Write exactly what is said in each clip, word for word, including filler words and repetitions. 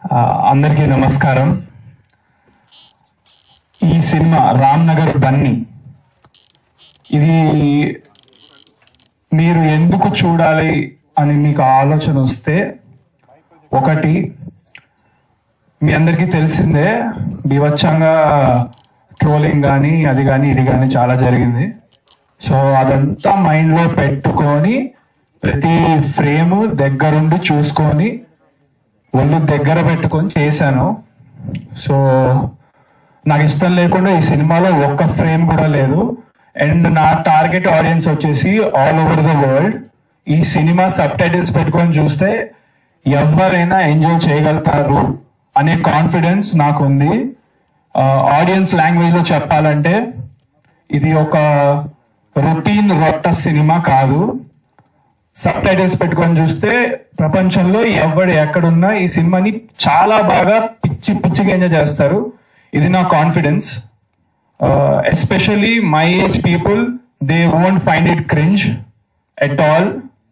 అందరికీ నమస్కారం. ఈ సినిమా రామ్ నగర్ బన్నీ, ఇది మీరు ఎందుకు చూడాలి అని మీకు ఆలోచన వస్తే, ఒకటి మీ అందరికీ తెలిసిందే, బీభత్సంగా ట్రోలింగ్ కానీ అది కానీ ఇది కానీ చాలా జరిగింది. సో అదంతా మైండ్లో పెట్టుకొని ప్రతి ఫ్రేమ్ దగ్గరుండి చూసుకొని ఒళ్ళు దగ్గర పెట్టుకొని చేశాను. సో నాకు ఇష్టం లేకుండా ఈ సినిమాలో ఒక్క ఫ్రేమ్ కూడా లేదు. అండ్ నా టార్గెట్ ఆడియన్స్ వచ్చేసి ఆల్ ఓవర్ ద వరల్డ్. ఈ సినిమా సబ్ టైటిల్స్ పెట్టుకొని చూస్తే ఎవరైనా ఎంజాయ్ చేయగలుగుతారు అనే కాన్ఫిడెన్స్ నాకు ఉంది. ఆడియన్స్ లాంగ్వేజ్ లో చెప్పాలంటే ఇది ఒక రొటీన్ రొట్ట సినిమా కాదు. సబ్ టైటిల్స్ పెట్టుకొని చూస్తే ప్రపంచంలో ఎవడు ఎక్కడున్నా ఈ సినిమాని చాలా బాగా పిచ్చి పిచ్చిగా ఎంజాయ్ చేస్తారు. ఇది నా confidence. Especially my age people, they won't find it cringe at all.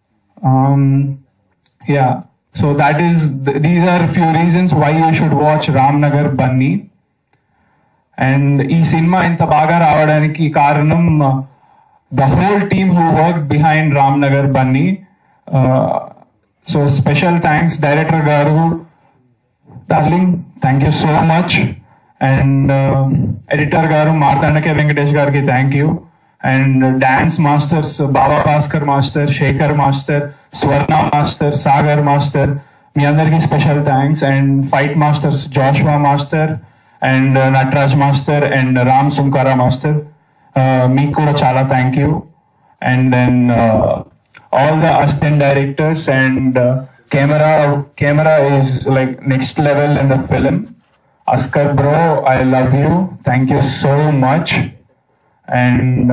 Yeah, so that is these are few reasons why you should watch Ram Nagar Bunny. And ఈ సినిమా ఇంత బాగా రావడానికి కారణం the whole team who worked behind Ram Nagar Bunny. Uh, so special thanks director garu, darling, thank you so much. And uh, editor garu Martandake Venkatesh gariki thank you. And uh, dance masters Baba Bhaskar master, Shekhar master, Swarna master, Sagar master, మీ అందరికి special thanks. And fight masters Joshua master and uh, Natraj master and Ram Sumkara master, మీకు కూడా చాలా thank you. And then all the assistant directors and camera camera is like next level in the film. Askar bro, I love you, thank you so much. And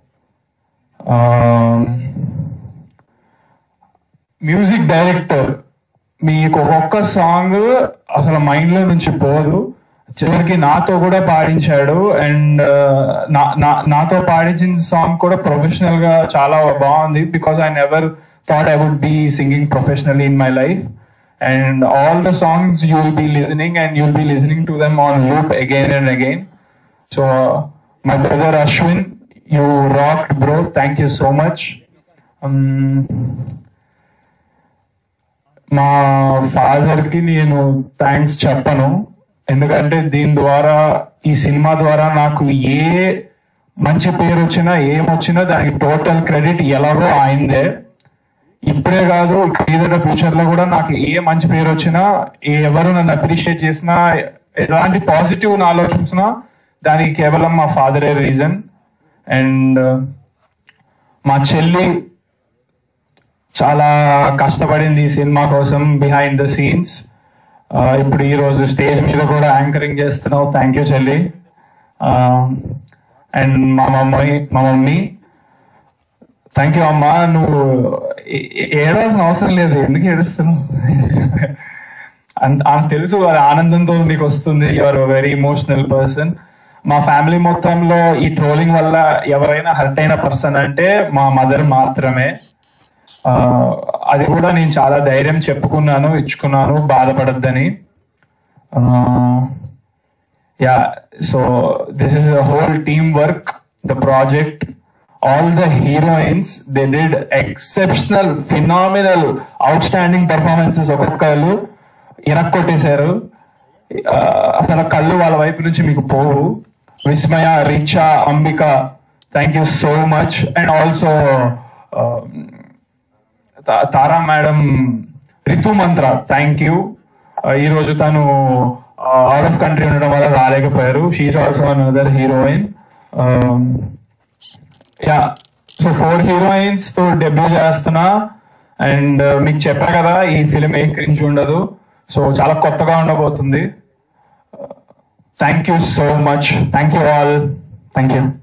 music director, మీకు ఒక్కొక్క song అసలు mind లో నుంచి పోదు. చివరికి నాతో కూడా పాడించాడు. And నాతో పాడించిన సాంగ్ కూడా ప్రొఫెషనల్ గా చాలా బాగుంది. Because I never thought I would be singing professionally in my life. And all the songs you will be listening and you will be listening to them on loop again and again. So my brother Ashwin, you rocked bro, thank you so much. మా father కి నేను thanks చెప్పను, ఎందుకంటే దీని ద్వారా, ఈ cinema ద్వారా నాకు ఏ మంచి పేరు వచ్చినా ఏమొచ్చినా దానికి టోటల్ క్రెడిట్ ఎలాగో ఆయనదే. ఇప్పుడే కాదు, ఏదైనా ఫ్యూచర్ లో కూడా నాకు ఏ మంచి పేరు వచ్చినా, ఎవరు నన్ను అప్రిషియేట్ చేసినా, ఎలాంటి పాజిటివ్ ఆలోచించినా దానికి కేవలం మా ఫాదరే రీజన్. అండ్ మా చెల్లి చాలా కష్టపడింది ఈ సినిమా కోసం బిహైండ్ ద సీన్స్. ఇప్పుడు ఈ రోజు స్టేజ్ మీద కూడా యాంకరింగ్ చేస్తున్నావు, థ్యాంక్ యూ చెల్లి. అండ్ మా మమ్మీ మా మమ్మీ థ్యాంక్ యూ అమ్మా. నువ్వు ఏడవలసిన అవసరం లేదు, ఎందుకు ఏడుస్తున్నావు? అంత తెలుసు, అది ఆనందంతో నీకు వస్తుంది. You are very emotional person. మా ఫ్యామిలీ మొత్తంలో ఈ ట్రోలింగ్ వల్ల ఎవరైనా హర్ట్ అయిన పర్సన్ అంటే మా మదర్ మాత్రమే. అది కూడా నేను చాలా ధైర్యం చెప్పుకున్నాను, ఇచ్చుకున్నాను, బాధపడద్దని. Yeah, so this is a whole team work, the project. All the heroines, they did exceptional, phenomenal, outstanding performances. ఒక్కొక్కరు ఇరక్కొట్టేశారు. అసలు కళ్ళు వాళ్ళ వైపు నుంచి మీకు పోవు. Vismaya, Richa, Ambika, thank you so much. And also Tara madam, Ritu Mantra, thank you. ఈ రోజు తను అవుట్ ఆఫ్ కంట్రీ ఉండడం వల్ల రాలేకపోయారు. She is also another heroine. Yeah, so four heroines తో డెబ్యూ చేస్తున్నా. అండ్ మీకు చెప్పా కదా, ఈ ఫిలిం ఏ క్రింజ్ ఉండదు. సో చాలా కొత్తగా ఉండబోతుంది. Thank you so much. Thank you all. Thank you.